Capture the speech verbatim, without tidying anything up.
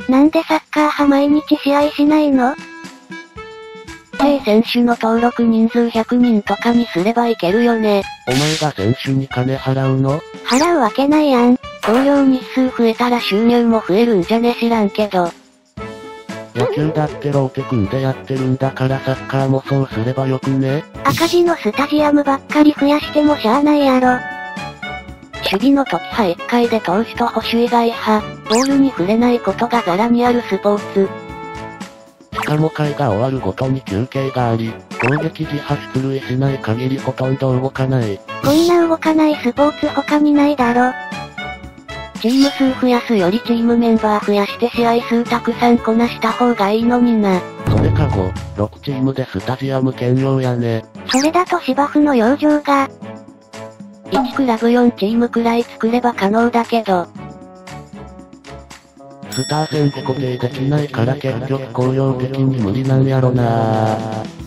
なんでサッカー派毎日試合しないの？ J 選手の登録人数ひゃくにんとかにすればいけるよね。 お前が選手に金払うの？ 払うわけないやん。 投票日数増えたら収入も増えるんじゃね知らんけど。 野球だってローテ組んでやってるんだからサッカーもそうすればよくね？ 赤字のスタジアムばっかり増やしてもしゃあないやろ。 守備の時派いっかいで投手と捕手以外派、ボールに触れないことがザラにあるスポーツ。 しかも回が終わるごとに休憩があり、攻撃時発出塁しない限りほとんど動かない。 こんな動かないスポーツ他にないだろ。 チーム数増やすよりチームメンバー増やして試合数たくさんこなした方がいいのにな。 それかご、ろくチームでスタジアム兼用やね。 それだと芝生の養生が、 いちクラブよんチームくらい作れば可能だけど。 スター戦で固定できないから結局工業的に無理なんやろなぁ。